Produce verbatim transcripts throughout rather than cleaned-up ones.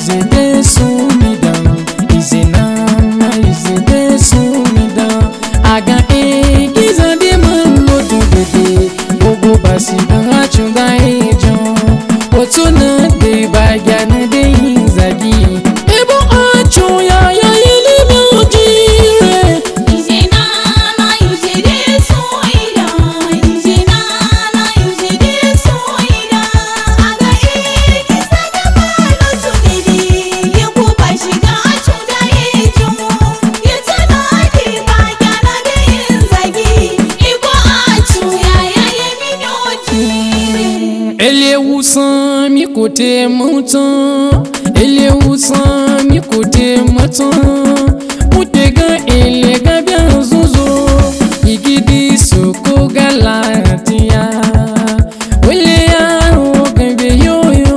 izede sumidan izenama izede sumidan aga e gizande manlo tubede gogo basidan achunga ejon otuna de bagana de inzagi ebo achu ya ya ile mojire izenama izede suida izenama izede suida aga e gizande manlo tubede gogo basidan achunga ejon otuna de bagana de inzagi ebo achu ya ya ile mojire. ele wusan mi kote mutan ele wusan mi kote mutan mutega ele gabia zuzo igidi soko galatia wele ya ogambe yoyo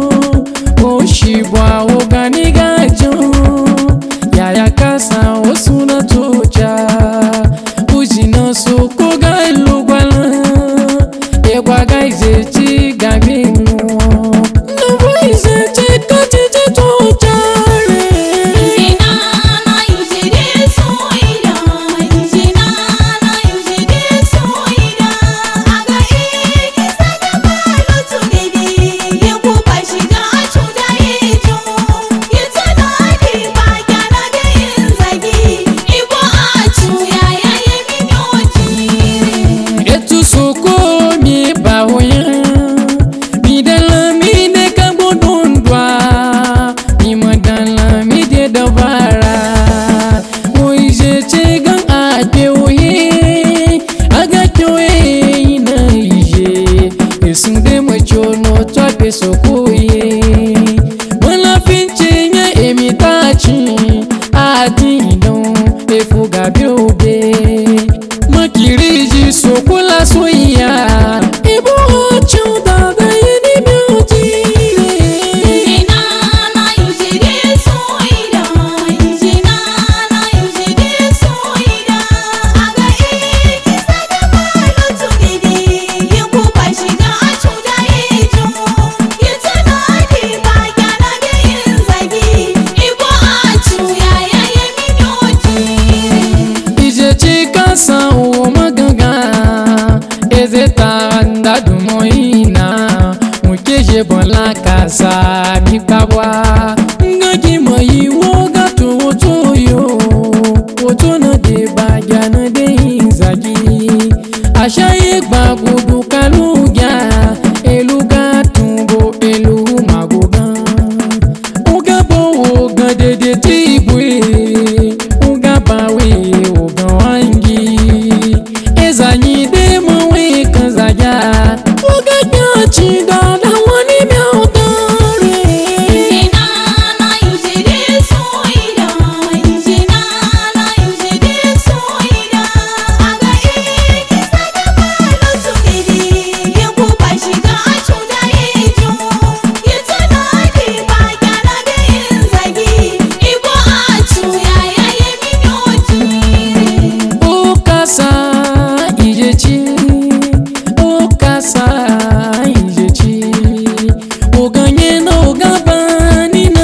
oshibwa oganiga jo yaya kasa osuna toja ujina soko galugwala egwa gaize ti gabinu no voice ti kati ti tojare izenama izede suida izenama izede suida aga e gizande manlo tubede gogo basidan achunga ejon otuna de bagana de inzagi ebo achu ya ya ile mojire. etu soko mi bawoya mi dala mi de kabodondwa mi madala mi de dabara moise chegan ate oye aga choe ina ije esunde mochono twape soko ye wala finche nya emitachi adidon efuga biobe makiriji sokola soya ibo chuda da yini mutire izenama izede suida izenama izede suida aga e gizande manlo tubede gogo basidan achunga ejon otuna de bagana de inzagi ebo achu ya ya ile mojire. ije chika san o maganga eze tanda dumoina mukeje bonla kasa mi pabwa ngaki moyi woga to wotoyo wotona de bagana de inzagi ashaye gbagudu kaluga eluga tumbo elu magogan uga bo ogan dede tibwe uga bawe ogan wangi ezanyi de mowe kanzaja uga nyachi dada wani miautare izenama izede suida izenama izede suida aga e gizande manlo tubede gogo basidan achunga ejon otuna de bagana de inzagi ebo achu ya ya ile mojire. okasa ijechi okasa ijechi oganye na ogabanina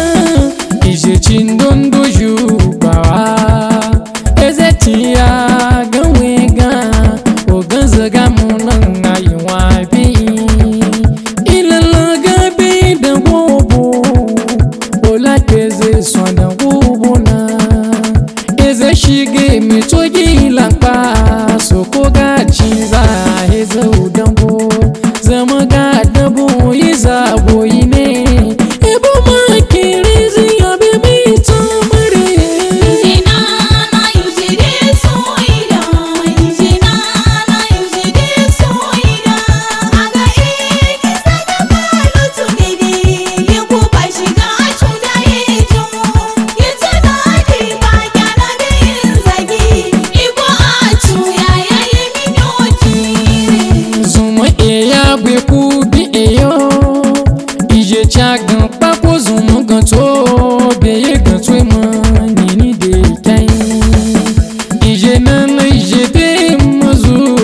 ijechi ndondo jubawa ezetia gawega oganzaga munan ayiwa bi ilalaga bi da gobo olakeze swanda gobona eze shige mitogi lakpa soko ga chiza heze udambo zama ga dabo yiza boyine ebo makirizi yabe mitamare izenama izede suida izenama izede suida aga e gizande manlo tubede gogo basidan achunga ejon otuna de bagana de inzagi ebo achu ya ya ile mojire. zuma eya bweku bi eyo ije chagan papo zuma ganto beye ganto emo nini de kai ije nana ije de mozu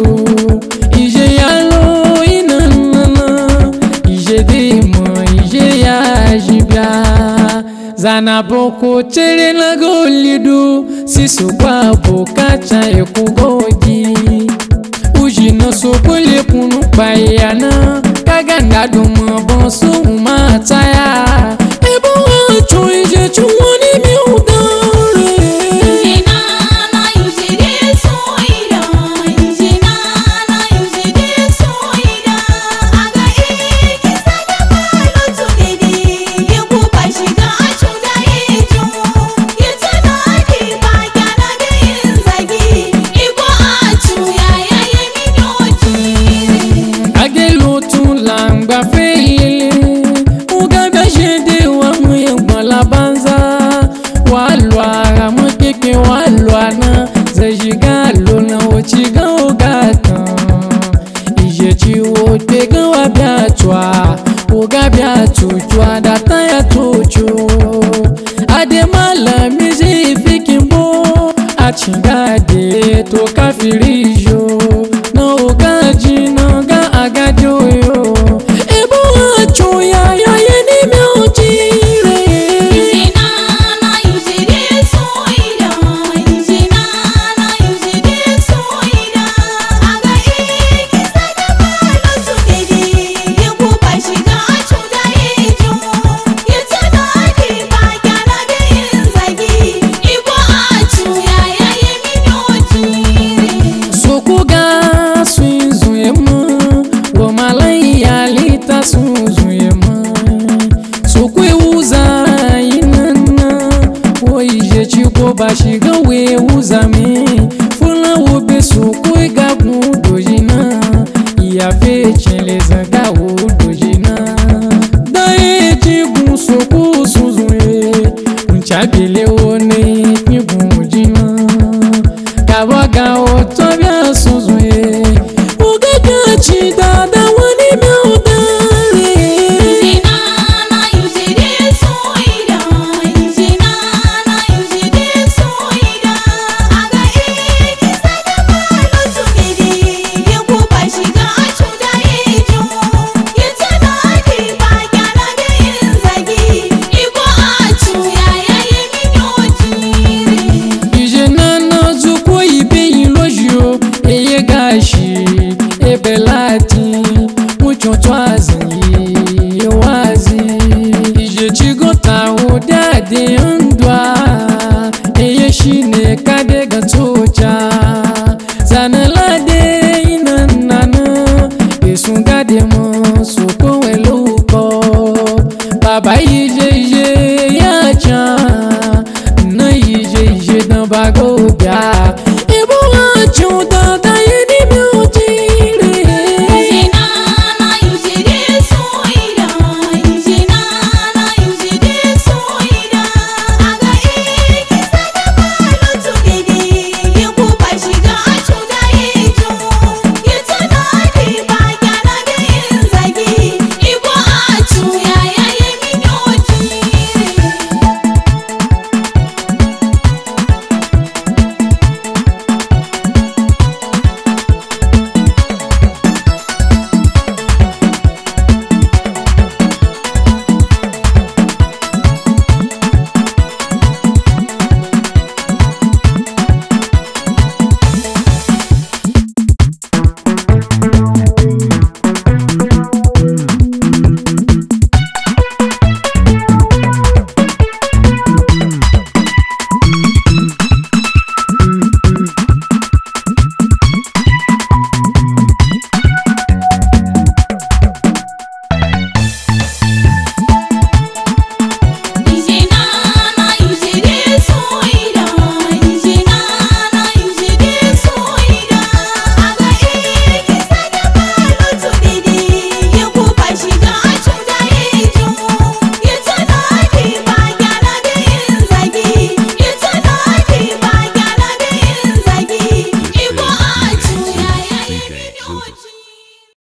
ije yalo inana ije de mo ije ya jibia zana boko chere na golidu siso kwa boka cha ekugogi uji no sokole kunu payana kaganda dumo bonso mataya ebo cho ije chuwoni mi udare Injinana yujide soida Injinana yujide soida aga iki sada malo tugedi yeku bashiga achuda ejo yetana di bagana de inzagi iko achu ya ya yemi noji agelo tun langba feyele ugaga jede wa mwe la banza walwa mo keke walwa na zajiga lo na ochiga ogaka ije chi wo pega wa bia twa oga bia tujwa data ya tojo ademala mizi fikimbo achinga de to kafirijo na oga jina ga agajo yo ebo acho ya ya yeni me ojire Injinana yujide soida Injinana yujide soida aga iki sada malo tugedi yeku bashiga achuda ejo yetana di bagana de inzagi iko achu ya ya yemi noji sokuga swinzu yema wo malai alita sunzu yema sokwe uza inana wo ije chiko bashiga we uza me fula wo be sokwe gagu dojina ya fe cheleza ga wo dojina dae jigu soku sunzu ye unchabile wone nyigu jina kawaga otobia sunzuye ugaga chidada wani meudare Injinana yujide soida Injinana yujide soida aga iki sada malo tugedi yeku bashiga achuda ejo yetana di bagana de inzagi iko achu ya ya yemi noji ije nana zuko ibe ilojio eye gashi ebe lati mucho twazi wazi ije chigota udade ndwa eye shine kade gatocha zanalade inanana esungade mo soko weluko baba ije ije yacha na ije ije dan bago